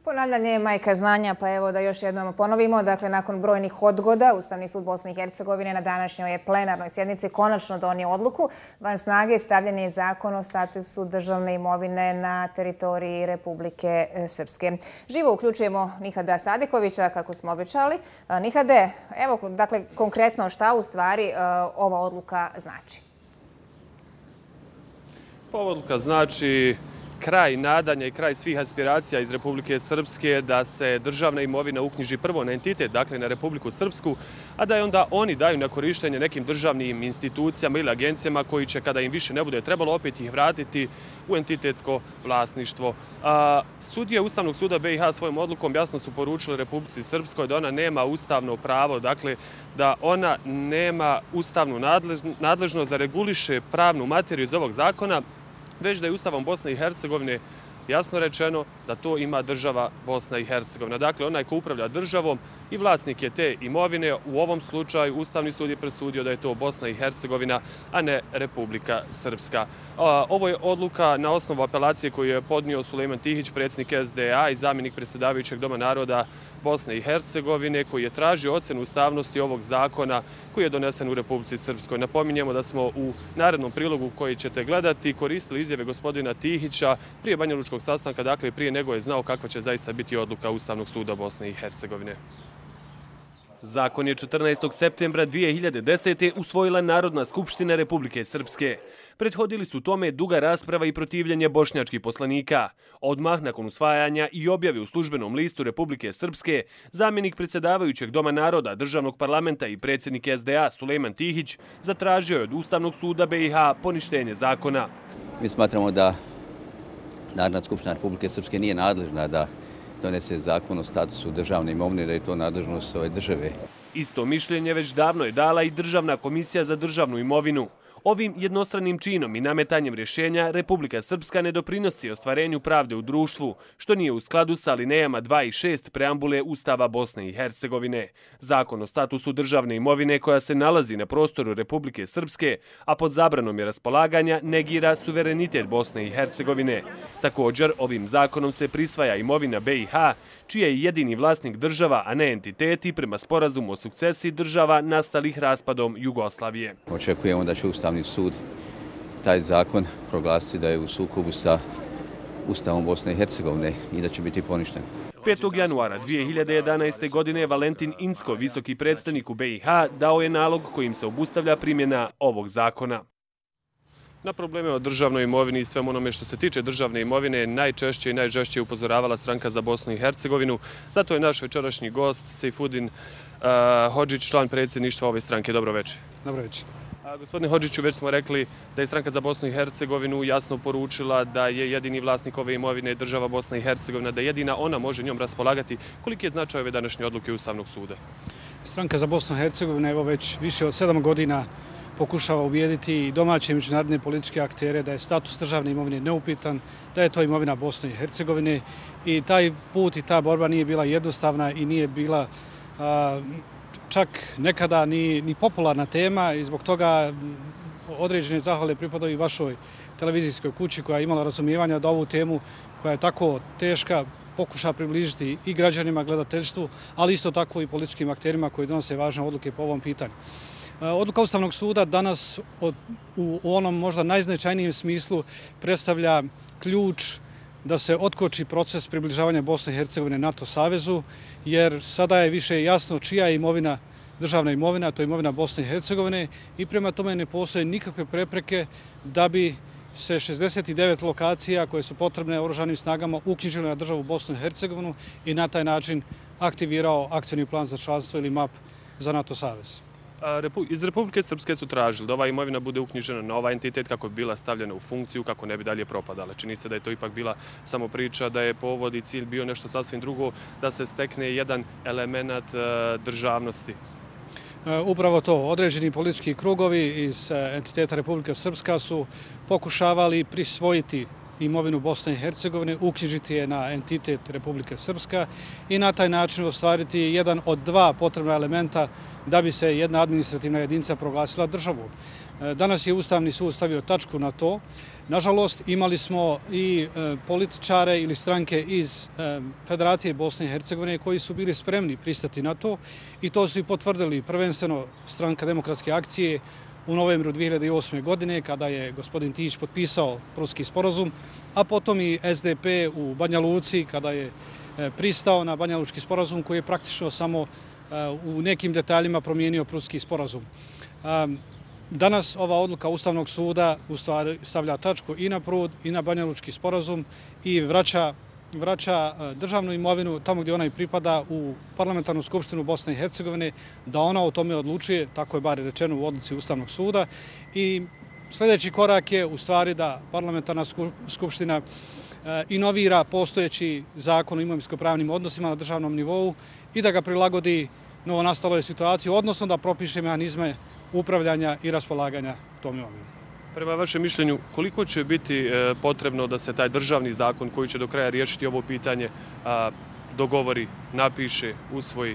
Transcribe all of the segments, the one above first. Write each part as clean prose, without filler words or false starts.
Ponavljanje je majka znanja, pa evo da još jednom ponovimo. Dakle, nakon brojnih odgoda, Ustavni sud Bosne i Hercegovine na današnjoj plenarnoj sjednici konačno donio odluku. Van snage stavljen je zakon o statusu državne imovine na teritoriji Republike Srpske. Živo uključujemo Nihada Sadikovića, kako smo obećali. Nihade, evo, dakle, konkretno šta u stvari ova odluka znači? Ova odluka znači kraj nadanja i kraj svih aspiracija iz Republike Srpske da se državna imovina uknjiži prvo na entitet, dakle na Republiku Srpsku, a da je onda oni daju na korištenje nekim državnim institucijama ili agencijama koji će, kada im više ne bude trebalo, opet ih vratiti u entitetsko vlasništvo. Sudije Ustavnog suda BiH svojom odlukom jasno su poručili Republici Srpskoj da ona nema ustavno pravo, dakle da ona nema ustavnu nadležnost da reguliše pravnu materiju iz ovog zakona, već da je Ustavom Bosne i Hercegovine jasno rečeno da to ima država Bosna i Hercegovina. Dakle, onaj ko upravlja državom i vlasnik je te imovine. U ovom slučaju Ustavni sud je presudio da je to Bosna i Hercegovina, a ne Republika Srpska. Ovo je odluka na osnovu apelacije koju je podnio Sulejman Tihić, predsjednik SDA i zamjenik predsjedavajućeg Doma naroda Bosne i Hercegovine, koji je tražio ocjenu ustavnosti ovog zakona koji je donesen u Republici Srpskoj. Napominjemo da smo u narednom prilogu koji ćete gledati koristili izjave gospodina Tihića prije banjalučkog sastanka, dakle prije nego je znao kakva će zaista biti odluka Ustavnog suda Bosne i Hercegovine. Zakon je 14. septembra 2010. usvojila Narodna skupština Republike Srpske. Prethodili su tome duga rasprava i protivljenje bošnjačkih poslanika. Odmah nakon usvajanja i objave u službenom listu Republike Srpske, zamjenik predsjedavajućeg Doma naroda, državnog parlamenta i predsjednik SDA Sulejman Tihić zatražio je od Ustavnog suda BiH poništenje zakona. Mi smatramo da Narodna skupština Republike Srpske nije nadležna da donese zakon o statusu državne imovine, da je to nadležnost ove države. Isto mišljenje već davno je dala i Državna komisija za državnu imovinu. Ovim jednostranim činom i nametanjem rješenja Republika Srpska ne doprinosi ostvarenju pravde u društvu, što nije u skladu sa alinejama 2 i 6 preambule Ustava Bosne i Hercegovine. Zakon o statusu državne imovine koja se nalazi na prostoru Republike Srpske, a pod zabranom je raspolaganja, negira suverenitet Bosne i Hercegovine. Također, ovim zakonom se prisvaja imovina BiH, čiji je jedini vlasnik država, a ne entiteti, prema sporazumu o sukcesiji država nastalih raspadom Jugoslavije. Očekujemo da će Ustavni sud taj zakon proglasiti da je u sukobu sa Ustavom Bosne i Hercegovine i da će biti poništen. 5. januara 2011. godine Valentin Incko, visoki predstavnik u BiH, dao je nalog kojim se obustavlja primjena ovog zakona. Na probleme o državnoj imovini i svemu onome što se tiče državne imovine najčešće i najžešće upozoravala Stranka za Bosnu i Hercegovinu. Zato je naš večerašnji gost Sejfudin Hodžić, član predsjedništva ove stranke. Dobro večer. Dobro večer. Gospodine Hodžiću, već smo rekli da je Stranka za Bosnu i Hercegovinu jasno poručila da je jedini vlasnik ove imovine država Bosna i Hercegovina, da jedina ona može njom raspolagati. Koliki je značaj ove današnje odluke Ustavnog suda? Stranka za Bosnu i Hercegovinu evo već više od 7 godina pokušava ubijediti i domaće i međunarodne političke aktere da je status državne imovine neupitan, da je to imovina Bosne i Hercegovine i taj put i ta borba nije bila jednostavna i nije bila čak nekada ni popularna tema i zbog toga određene zahvale pripadaju i vašoj televizijskoj kući koja je imala razumijevanja da ovu temu koja je tako teška pokuša približiti i građanima, gledateljstvu, ali isto tako i političkim akterima koji donose važne odluke po ovom pitanju. Odluka Ustavnog suda danas u onom možda najznačajnijem smislu predstavlja ključ da se otkoči proces približavanja Bosne i Hercegovine NATO savezu, jer sada je više jasno čija je imovina, državna imovina, to je imovina Bosne i Hercegovine i prema tome ne postoje nikakve prepreke da bi se 69 lokacija koje su potrebne oružanim snagama uknjižile na državu Bosnu i Hercegovinu i na taj način aktivirao akcioni plan za članstvo ili MAP za NATO savez. Iz Republike Srpske su tražili da ova imovina bude uknjižena na ovaj entitet kako bi bila stavljena u funkciju, kako ne bi dalje propadala. Čini se da je to ipak bila samo priča, da je povod i cilj bio nešto sasvim drugo, da se stekne jedan element državnosti. Upravo to. Određeni politički krugovi iz entiteta Republike Srpska su pokušavali prisvojiti imovinu Bosne i Hercegovine, uknjižiti je na entitet Republike Srpska i na taj način ostvariti jedan od dva potrebna elementa da bi se jedna administrativna jedinica proglasila državom. Danas je Ustavni sud stavio tačku na to. Nažalost, imali smo i političare ili stranke iz Federacije Bosne i Hercegovine koji su bili spremni pristati na to i to su i potvrdili prvenstveno Stranka demokratske akcije u novembru 2008. godine kada je gospodin Tić potpisao Pruski sporazum, a potom i SDP u Banja Luci kada je pristao na Banja Lučki sporazum koji je praktično samo u nekim detaljima promijenio Pruski sporazum. Danas ova odluka Ustavnog suda u stvari stavlja tačku i na Prud i na Banja Lučki sporazum i vraća državnu imovinu tamo gdje ona i pripada u Parlamentarnu skupštinu Bosne i Hercegovine, da ona o tome odlučuje, tako je bar rečeno u odluci Ustavnog suda. I sljedeći korak je u stvari da Parlamentarna skupština inovira postojeći zakon o imovinsko-pravnim odnosima na državnom nivou i da ga prilagodi novonastaloj situaciji, odnosno da propiše mehanizme upravljanja i raspolaganja tom imovinom. Prema vašem mišljenju, koliko će biti potrebno da se taj državni zakon koji će do kraja riješiti ovo pitanje dogovori, napiše, usvoji?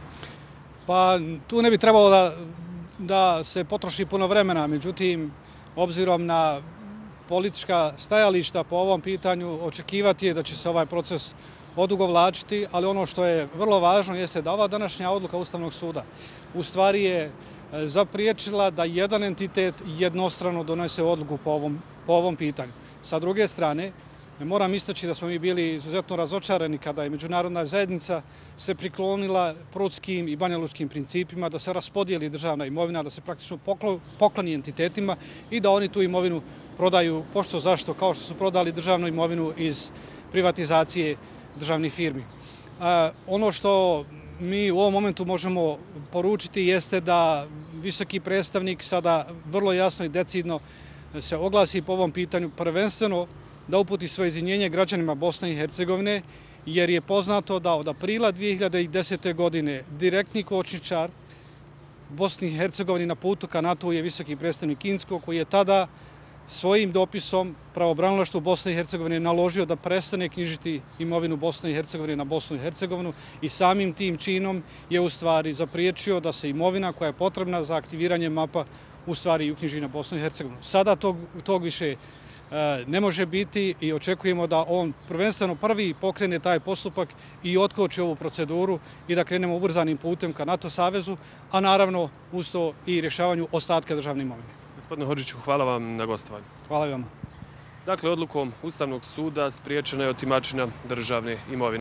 Pa tu ne bi trebalo da se potroši puno vremena, međutim, obzirom na politička stajališta po ovom pitanju, očekivati je da će se ovaj proces odugovlačiti, ali ono što je vrlo važno jeste da ova današnja odluka Ustavnog suda u stvari je zapriječila da jedan entitet jednostrano donese odluku po ovom pitanju. Sa druge strane, moram istaći da smo mi bili izuzetno razočarani kada je međunarodna zajednica se priklonila prudskim i banjalučkim principima da se raspodijeli državna imovina, da se praktično pokloni entitetima i da oni tu imovinu prodaju pošto zašto, kao što su prodali državnu imovinu iz privatizacije državnih firmi. Ono što mi u ovom momentu možemo poručiti jeste da visoki predstavnik sada vrlo jasno i decidno se oglasi po ovom pitanju, prvenstveno da uputi svoje izvinjenje građanima Bosne i Hercegovine, jer je poznato da od aprila 2010. godine direktni kočničar Bosni i Hercegovini na putu ka NATO je visoki predstavnik Inzko, koji je tada svojim dopisom pravobranilaštvu Bosne i Hercegovine naložio da prestane knjižiti imovinu Bosne i Hercegovine na Bosnu i Hercegovinu i samim tim činom je u stvari zapriječio da se imovina koja je potrebna za aktiviranje mapa u stvari uknjiži na Bosnu i Hercegovinu. Sada tog više ne može biti i očekujemo da on prvenstveno prvi pokrene taj postupak i otkoči ovu proceduru i da krenemo ubrzanim putem ka NATO savezu, a naravno uz to i rješavanju ostatka državne imovine. Gospodine Hodžiću, hvala vam na gostovanju. Hvala vam. Dakle, odlukom Ustavnog suda spriječena je otimačina državne imovine.